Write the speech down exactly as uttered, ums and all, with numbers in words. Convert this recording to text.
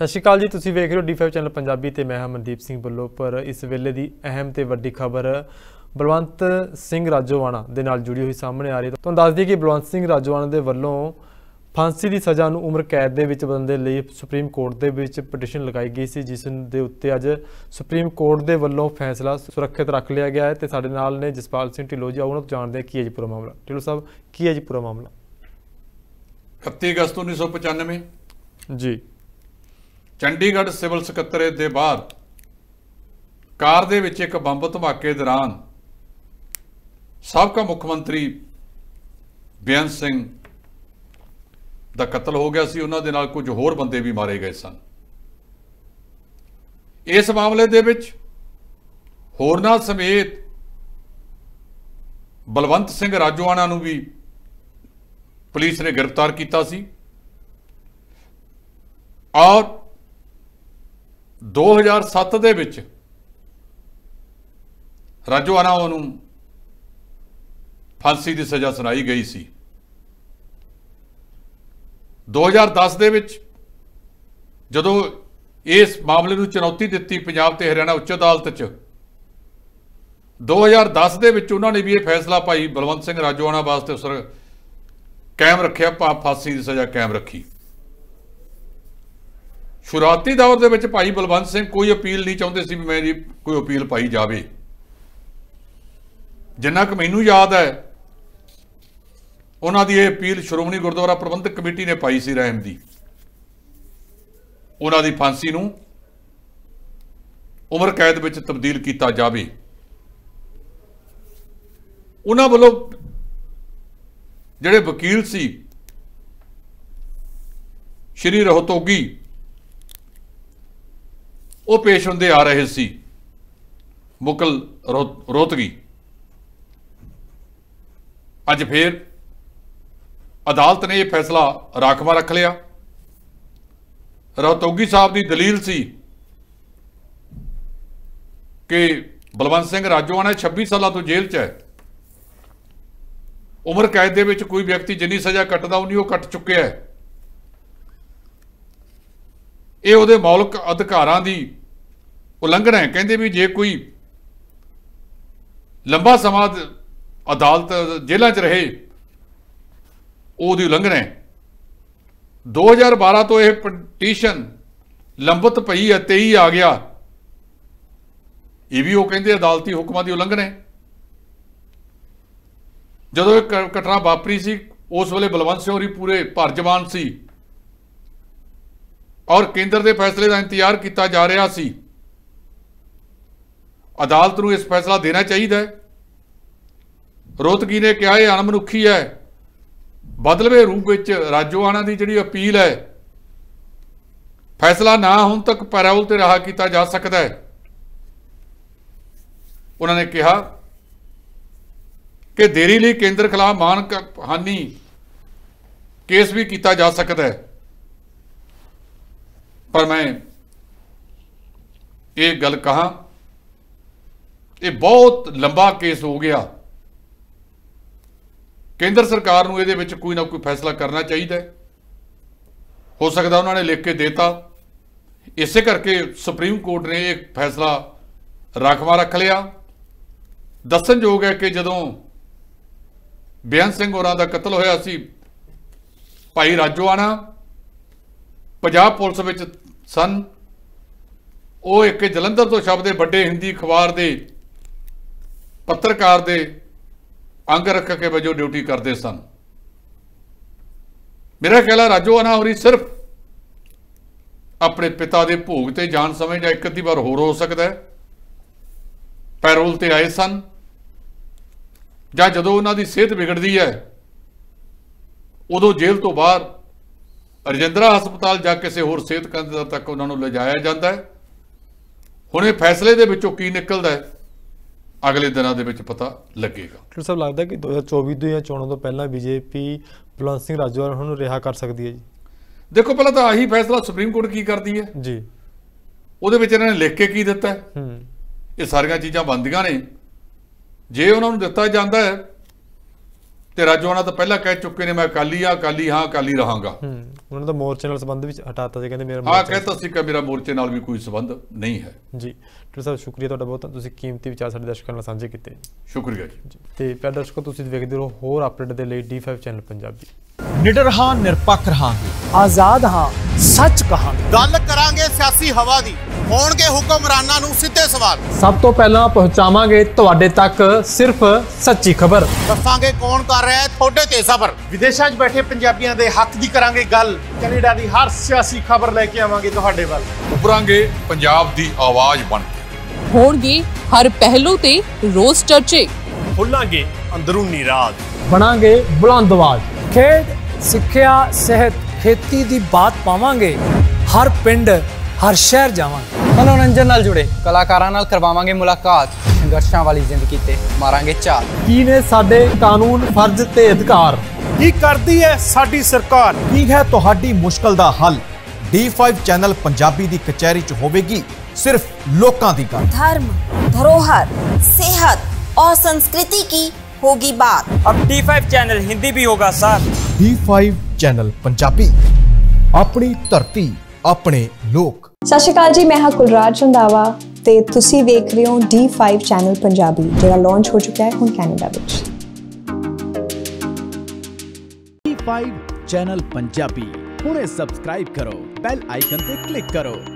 सत श्री अकाल जी, तुसीं वेख रहे हो डी फाइव चैनल पंजाबी ते मैं हाँ मनदीप सिंह बल्लो। पर इस वेले दी अहम ते वड्डी खबर बलवंत सिंह राजोआणा दे नाल जुड़ी हुई सामने आ रही है। तुहानूं दस दईए कि बलवंत सिंह राजोआणा दे वल्लों फांसी की सज़ा नूं उम्र कैद दे विच बदलण दे लई सुप्रीम कोर्ट दे विच पटिशन लगाई गई सी, जिस दे उत्ते अज सुप्रीम कोर्ट दे वल्लों फैसला सुरक्षित रख लिया गया है। ते साडे नाल ने जसपाल सिंह ढिल्लों जी, उन्हां तों जाणदे की है जी पूरा मामला। ढिल्लों साहब, की है जी पूरा मामला? इकत्ती अगस्त उन्नीस सौ पचानवे जी चंडीगढ़ सिविल सकत्तरेत दे बाहर कार दे विच एक बंब धमाके दौरान साबका मुख मंत्री बेअंत सिंह दा कतल हो गया सी। उन्हां दे नाल कुछ होर बंदे भी मारे गए सन। इस मामले दे विच होरनां समेत बलवंत सिंह राजोआणा नूं भी पुलिस ने गिरफ्तार किया सी और दो हज़ार सत्त दे विच राजोआणा नूं फांसी की सज़ा सुनाई गई सी। दो हज़ार दस दे विच जदों इस मामले नूं चुनौती दित्ती पंजाब ते हरियाणा उच्च अदालत च, दो हज़ार दस दे विच उन्होंने भी यह फैसला भाई बलवंत सिंह राजोआणा वास्ते सर कायम रखिया, फांसी की सज़ा कायम रखी। शुरुआती दौर दे विच भाई बलवंत सिंह कोई अपील नहीं चाहते सी भी मेरी कोई अपील पाई जाए। जिन्ना कि मैनूं याद है उन्हां दी यह अपील श्रोमणी गुरुद्वारा प्रबंधक कमेटी ने पाई सी रहम दी, उन्हां दी फांसी नूं उम्र कैद विच तब्दील किया जाए। उन्हां वल्लों जिहड़े वकील सी श्री रोहतोगी वो पेश होंदे आ रहे सी, मुकल रोहतगी। अज फिर अदालत ने यह फैसला राखवा रख लिया। रोहतोगी साहब की दलील सी कि बलवंत सिंह राजोआणा छब्बीस साल तो जेल च है। उम्र कैद दे विच कोई व्यक्ति जिन्नी सज़ा कटदा उन्नी वो कट चुके है। ये उहदे मौलिक अधिकारां दी उलंघना है। कहते भी जे कोई लंबा समा अदालत जेलों च रहे उहदी उलंघना है। दो हज़ार बारह तो यह पटीशन लंबित पई है, तेई आ गया, ये भी वो कहते अदालती हुक्मां दी उलंघना है। जदों एक घटना वापरी सी उस वेले बलवंत सिंह होरी पूरे भर जवान सी और केंद्र के फैसले का इंतजार किया जा रहा सी। अदालत नूं इस फैसला देना चाहिए। रोहतगी ने कहा यह अणमनुखी है। बदलवे रूप विच राजोआणा की जिहड़ी अपील है फैसला ना होने तक पैरोल ते रहा किया जा सकता है। उन्होंने कहा कि देरी लई केंद्र खिलाफ मान हानि केस भी किया जा सकता है। पर मैं ये गल कहा, ये बहुत लंबा केस हो गया। केंद्र सरकार नूं इहदे विच कोई ना कोई फैसला करना चाहिए। हो सकता उन्होंने लिख के देता, इसे करके सुप्रीम कोर्ट ने एक फैसला राखवा रख लिया। दस्सणयोग है कि जदों बेअंत सिंह होरां दा कतल होया सी, भाई राजोआणा पंजाब पुलिस विच सन। वो एक जलंधर तो शब्द बड़े हिंदी अखबार के पत्रकार दे अंग रखके वजों ड्यूटी करते सन। मेरा ख्याल है राजोआणा होरी सिर्फ अपने पिता के भोग ते जान समय या एक अद्धी बार होर हो सकता है पैरोल ते आए सन, जां जदों उन्हां दी सेहत बिगड़ती है उदों जेल तो बाहर रजिंद्रा हस्पताल जा किसी होर सेहत केंद्र तक उन्होंने ले जाया जाता है। हुण इह फैसले दे विचों की निकलदा है अगले दिनों के पता लगेगा। डॉक्टर साहब, लगता है कि दो हज़ार चौबीस दी चोणों तो पहला बीजेपी बलवंत सिंह राजोआणा नूं रिहा कर सकती है जी? देखो, पहला तो आही फैसला सुप्रीम कोर्ट की करती है जी, उहदे विच इन्हां ने लिख के की दिता है। ये सारियां चीज़ां बनदियां ने। जे उन्होंने दिता जाता है ਤੇ ਰਾਜੋਆਣਾ ਤਾਂ ਪਹਿਲਾਂ ਕਹਿ ਚੁੱਕੇ ਨੇ ਮੈਂ ਅਕਾਲੀ ਆ ਅਕਾਲੀ ਹਾਂ ਅਕਾਲੀ ਰਹਾਂਗਾ। ਹੂੰ ਉਹਨਾਂ ਦਾ ਮੋਰਚੇ ਨਾਲ ਸੰਬੰਧ ਵਿੱਚ ਹਟਾਤਾ ਸੀ, ਕਹਿੰਦੇ ਮੇਰਾ ਹਾਂ ਕਹਿਤਾ ਸੀ ਕਿ ਮੇਰਾ ਮੋਰਚੇ ਨਾਲ ਵੀ ਕੋਈ ਸੰਬੰਧ ਨਹੀਂ ਹੈ ਜੀ। ਡਾਕਟਰ ਸਾਹਿਬ ਸ਼ੁਕਰੀਆ ਤੁਹਾਡਾ ਬਹੁਤ, ਤੁਸੀਂ ਕੀਮਤੀ ਵਿਚਾਰ ਸਾਡੇ ਦਰਸ਼ਕਾਂ ਨਾਲ ਸਾਂਝੇ ਕੀਤੇ। ਸ਼ੁਕਰੀਆ ਜੀ। ਤੇ ਪਿਆਰੇ ਦਰਸ਼ਕੋ ਤੁਸੀਂ ਵੇਖਦੇ ਰਹੋ ਹੋਰ ਅਪਡੇਟ ਦੇ ਲਈ ਡੀ ਫਾਈਵ ਚੈਨਲ ਪੰਜਾਬੀ। ਨਿਡਰ ਹਾਂ, ਨਿਰਪੱਖ ਰਹਾਂਗੇ, ਆਜ਼ਾਦ ਹਾਂ, ਸੱਚ ਕਹਾਂਗੇ। ਗੱਲ ਕਰਾਂਗੇ ਸਿਆਸੀ ਹਵਾ ਦੀ, ਹੋਣਗੇ ਹੁਕਮਰਾਨਾਂ ਨੂੰ ਸਿੱਧੇ ਸਵਾਲ। ਸਭ ਤੋਂ ਪਹਿਲਾਂ ਪਹੁੰਚਾਵਾਂਗੇ ਤੁਹਾਡੇ ਤੱਕ ਸਿਰਫ ਸੱਚੀ ਖਬਰ। ਦੱਸਾਂਗੇ ਕੌਣ ਕਰ ਰਿਹਾ ਹੈ ਤੁਹਾਡੇ ਤੇ ਸਬਰ। ਵਿਦੇਸ਼ਾਂ 'ਚ ਬੈਠੇ ਪੰਜਾਬੀਆਂ ਦੇ ਹੱਕ ਦੀ ਕਰਾਂਗੇ ਗੱਲ। ਕੈਨੇਡਾ ਦੀ ਹਰ ਸਿਆਸੀ ਖਬਰ ਲੈ ਕੇ ਆਵਾਂਗੇ ਤੁਹਾਡੇ ਵੱਲ। ਉੱਭਰਾਂਗੇ ਪੰਜਾਬ ਦੀ ਆਵਾਜ਼ ਬਣ ਕੇ। ਹੋਣਗੇ ਹਰ ਪਹਿਲੂ ਤੇ ਰੋਜ਼ ਚਰਚੇ। ਖੋਲਾਂਗੇ ਅੰਦਰੂਨੀ ਰਾਜ, ਬਣਾਂਗੇ ਬੁਲੰਦ ਆਵਾਜ਼। ਖੇਡ, ਸਿੱਖਿਆ, ਸਿਹਤ, ਖੇਤੀ ਦੀ ਬਾਤ ਪਾਵਾਂਗੇ। ਹਰ ਪਿੰਡ, ਹਰ ਸ਼ਹਿਰ ਜਾਵਾਂਗੇ। ਮਨੋਰੰਜਨ ਨਾਲ ਜੁੜੇ ਕਲਾਕਾਰਾਂ ਨਾਲ ਕਰਵਾਵਾਂਗੇ ਮੁਲਾਕਾਤ। ਸੰਘਰਸ਼ਾਂ ਵਾਲੀ ਜ਼ਿੰਦਗੀ ਤੇ ਮਾਰਾਂਗੇ ਝਾਤ। ਕੀ ਨੇ ਸਾਡੇ ਕਾਨੂੰਨ, ਫਰਜ਼ ਤੇ ਅਧਿਕਾਰ? ਕੀ ਕਰਦੀ ਹੈ ਸਾਡੀ ਸਰਕਾਰ? ਕੀ ਹੈ ਤੁਹਾਡੀ ਮੁਸ਼ਕਲ ਦਾ ਹੱਲ? ਡੀ ਫਾਈਵ ਚੈਨਲ ਪੰਜਾਬੀ ਦੀ ਕਚਹਿਰੀ 'ਚ ਹੋਵੇਗੀ सिर्फ लोकां दी गल। धर्म, धरोहर, सेहत और संस्कृति की होगी बात। अब डी फाइव चैनल हिंदी भी होगा sir. D five channel Punjabi, अपनी धरती अपने लोक। सत श्री अकाल जी, मैं हाँ कुलराज रंधावा ते तुसी वेख रहे हो डी फाइव चैनल पंजाबी जिहड़ा लॉन्च हो चुका है हुण कैनेडा विच। डी फाइव चैनल पंजाबी हुणे सबसक्राइब करो, बेल आइकन ते क्लिक करो।